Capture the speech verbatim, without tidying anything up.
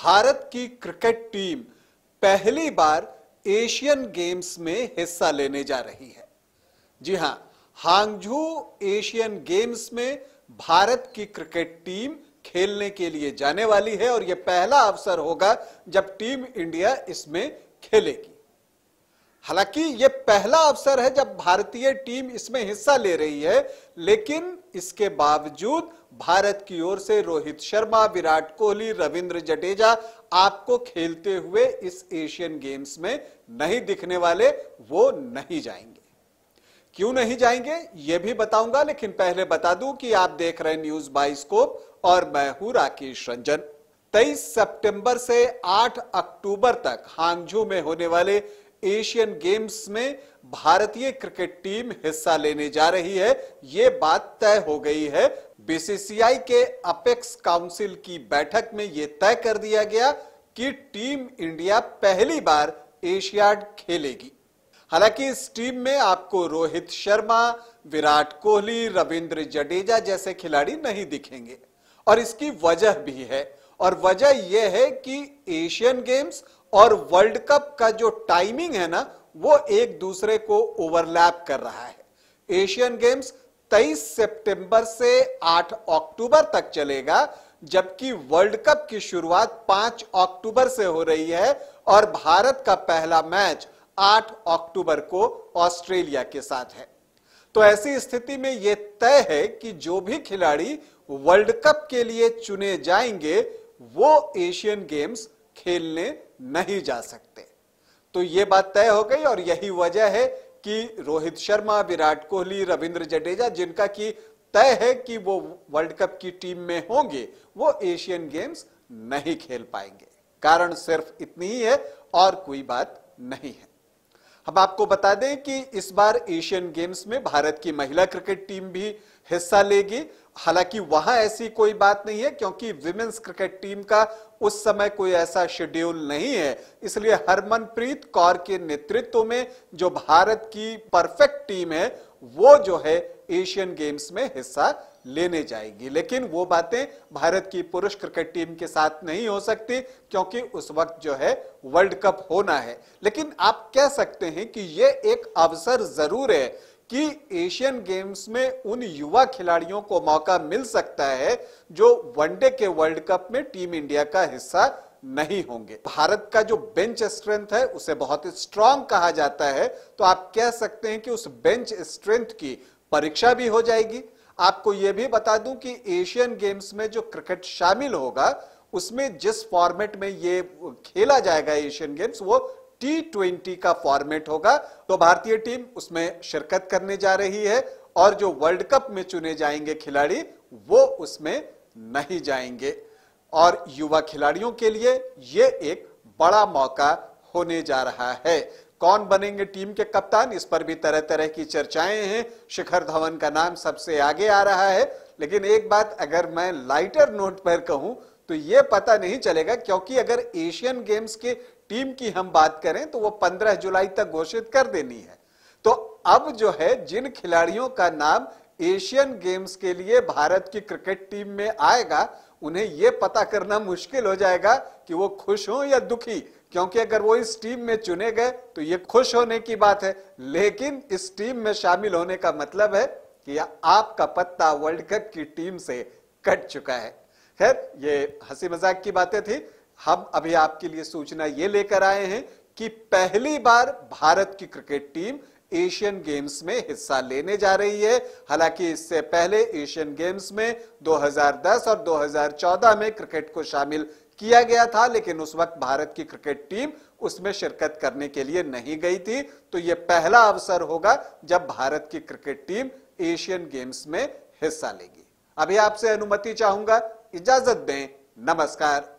भारत की cricket team पहली बार Asian games में हिस्सा लेने जा रही है। जी हां, हांगझू एशियन गेम्स में भारत की क्रिकेट टीम खेलने के लिए जाने वाली है और यह पहला अवसर होगा जब टीम इंडिया इसमें खेलेगी। हालांकि यह पहला अवसर है जब भारतीय टीम इसमें हिस्सा ले रही है, लेकिन इसके बावजूद भारत की ओर से रोहित शर्मा, विराट कोहली, रविंद्र जडेजा आपको खेलते हुए इस एशियन गेम्स में नहीं दिखने वाले। वो नहीं जाएंगे। क्यों नहीं जाएंगे यह भी बताऊंगा, लेकिन पहले बता दूं कि आप देख रहे हैं न्यूज बाइस्कोप और मैं हूं राकेश रंजन। तेईस सितंबर से आठ अक्टूबर तक हांगझू में होने वाले एशियन गेम्स में भारतीय क्रिकेट टीम हिस्सा लेने जा रही है। यह बात तय हो गई है। बीसीसीआई के अपेक्स काउंसिल की बैठक में यह तय कर दिया गया कि टीम इंडिया पहली बार एशियाड खेलेगी। हालांकि इस टीम में आपको रोहित शर्मा, विराट कोहली, रविंद्र जडेजा जैसे खिलाड़ी नहीं दिखेंगे और इसकी वजह भी है। और वजह यह है कि एशियन गेम्स और वर्ल्ड कप का जो टाइमिंग है ना, वो एक दूसरे को ओवरलैप कर रहा है। एशियन गेम्स तेईस सितंबर से आठ अक्टूबर तक चलेगा, जबकि वर्ल्ड कप की शुरुआत पांच अक्टूबर से हो रही है और भारत का पहला मैच आठ अक्टूबर को ऑस्ट्रेलिया के साथ है। तो ऐसी स्थिति में यह तय है कि जो भी खिलाड़ी वर्ल्ड कप के लिए चुने जाएंगे वो एशियन गेम्स खेलने नहीं जा सकते। तो यह बात तय हो गई और यही वजह है कि रोहित शर्मा, विराट कोहली, रविंद्र जडेजा, जिनका की तय है कि वो वर्ल्ड कप की टीम में होंगे, वो एशियन गेम्स नहीं खेल पाएंगे। कारण सिर्फ इतनी ही है और कोई बात नहीं है। हम आपको बता दें कि इस बार एशियन गेम्स में भारत की महिला क्रिकेट टीम भी हिस्सा लेगी। हालांकि वहां ऐसी कोई बात नहीं है क्योंकि विमेंस क्रिकेट टीम का उस समय कोई ऐसा शेड्यूल नहीं है। इसलिए हरमनप्रीत कौर के नेतृत्व में जो भारत की परफेक्ट टीम है वो जो है एशियन गेम्स में हिस्सा लेने जाएगी। लेकिन वो बातें भारत की पुरुष क्रिकेट टीम के साथ नहीं हो सकती क्योंकि उस वक्त जो है वर्ल्ड कप होना है। लेकिन आप कह सकते हैं कि ये एक अवसर जरूर है कि एशियन गेम्स में उन युवा खिलाड़ियों को मौका मिल सकता है जो वनडे के वर्ल्ड कप में टीम इंडिया का हिस्सा नहीं होंगे। भारत का जो बेंच स्ट्रेंथ है उसे बहुत स्ट्रांग कहा जाता है, तो आप कह सकते हैं कि उस बेंच स्ट्रेंथ की परीक्षा भी हो जाएगी। आपको यह भी बता दूं कि एशियन गेम्स में जो क्रिकेट शामिल होगा उसमें जिस फॉर्मेट में ये खेला जाएगा एशियन गेम्स, वो टी ट्वेंटी का फॉर्मेट होगा। तो भारतीय टीम उसमें शिरकत करने जा रही है और जो वर्ल्ड कप में चुने जाएंगे खिलाड़ी वो उसमें नहीं जाएंगे। और युवा खिलाड़ियों के लिए यह एक बड़ा मौका होने जा रहा है। कौन बनेंगे टीम के कप्तान, इस पर भी तरह तरह की चर्चाएं हैं। शिखर धवन का नाम सबसे आगे आ रहा है। लेकिन एक बात अगर मैं लाइटर नोट पर कहूं तो यह पता नहीं चलेगा, क्योंकि अगर एशियन गेम्स के टीम की हम बात करें तो वो पंद्रह जुलाई तक घोषित कर देनी है। तो अब जो है जिन खिलाड़ियों का नाम एशियन गेम्स के लिए भारत की क्रिकेट टीम में आएगा, उन्हें यह पता करना मुश्किल हो जाएगा कि वो खुश हो या दुखी, क्योंकि अगर वो इस टीम में चुने गए तो ये खुश होने की बात है, लेकिन इस टीम में शामिल होने का मतलब है कि आपका पत्ता वर्ल्ड कप की टीम से कट चुका है। खैर, ये हंसी मजाक की बातें थी। हम अभी आपके लिए सूचना ये लेकर आए हैं कि पहली बार भारत की क्रिकेट टीम एशियन गेम्स में हिस्सा लेने जा रही है। हालांकि इससे पहले एशियन गेम्स में दो हज़ार दस और दो हज़ार चौदह में क्रिकेट को शामिल किया गया था, लेकिन उस वक्त भारत की क्रिकेट टीम उसमें शिरकत करने के लिए नहीं गई थी। तो यह पहला अवसर होगा जब भारत की क्रिकेट टीम एशियन गेम्स में हिस्सा लेगी। अभी आपसे अनुमति चाहूंगा, इजाजत दें, नमस्कार।